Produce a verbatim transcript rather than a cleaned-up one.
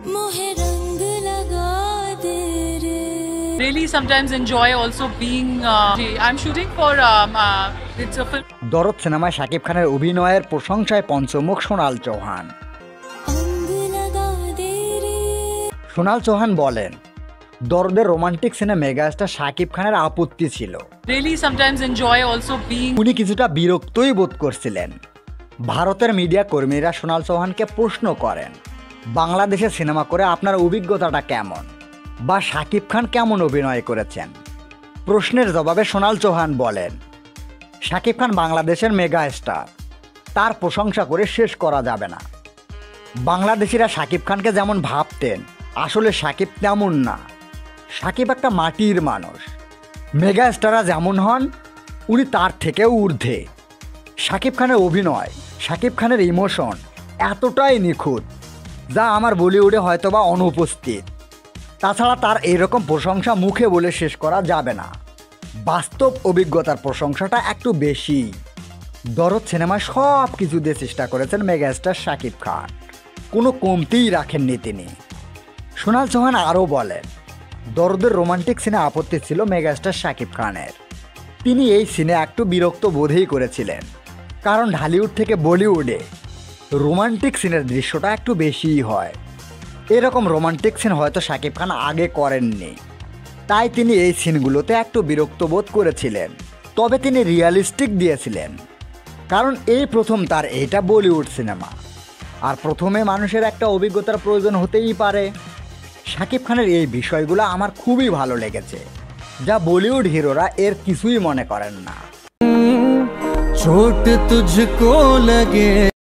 Really sometimes enjoy also being uh, I'm shooting for um, uh, it's a film. দরদ সিনেমায় শাকিব খানের অভিনয়ের প্রশংসায় পঞ্চমুখ সোনাল চৌহান। সোনাল চৌহান বলেন, দরদের রোমান্টিক সিনে মেগাস্টার শাকিব খানের আপত্তি ছিল। Really sometimes enjoy also being উনি কিছুটা বিরক্তই বোধ করছিলেন। ভারতের মিডিয়া কর্মীরা সোনাল চৌহানকে প্রশ্ন করেন, বাংলাদেশে সিনেমা করে আপনার অভিজ্ঞতাটা কেমন, বা শাকিব খান কেমন অভিনয় করেছেন। প্রশ্নের জবাবে সোনাল চৌহান বলেন, শাকিব খান বাংলাদেশের মেগা স্টার, তার প্রশংসা করে শেষ করা যাবে না। বাংলাদেশিরা শাকিব খানকে যেমন ভাবতেন, আসলে শাকিব তেমন না। শাকিব একটা মাটির মানুষ। মেগা স্টাররা যেমন হন, উনি তার থেকেও ঊর্ধ্বে। শাকিব খানের অভিনয়, শাকিব খানের ইমোশন এতটাই নিখুঁত, যা আমার বলিউডে হয়তোবা অনুপস্থিত। তাছাড়া তার এরকম প্রশংসা মুখে বলে শেষ করা যাবে না। বাস্তব অভিজ্ঞতার প্রশংসাটা একটু বেশি। দরদ সিনেমায় সব কিছু দিয়ে চেষ্টা করেছেন মেগাস্টার শাকিব খান, কোনো কমতিই রাখেননি তিনি। সোনাল চৌহান আরও বলেন, দরদের রোমান্টিক সিনে আপত্তি ছিল মেগাস্টার শাকিব খানের। তিনি এই সিনে একটু বিরক্ত বোধই করেছিলেন, কারণ ঢালিউড থেকে বলিউডে রোমান্টিক সিনের দৃশ্যটা একটু বেশিই হয়। এরকম রোমান্টিক সিন হয়তো শাকিব খান আগে করেননি, তাই তিনি এই সিনগুলোতে একটু বিরক্ত বোধ করেছিলেন। তবে তিনি রিয়ালিস্টিক দিয়েছিলেন, কারণ এই প্রথম তার এইটা বলিউড সিনেমা, আর প্রথমে মানুষের একটা অভিজ্ঞতার প্রয়োজন হতেই পারে। শাকিব খানের এই বিষয়গুলো আমার খুবই ভালো লেগেছে, যা বলিউড হিরোরা এর কিছুই মনে করেন না। চোট তুঝকো লাগে।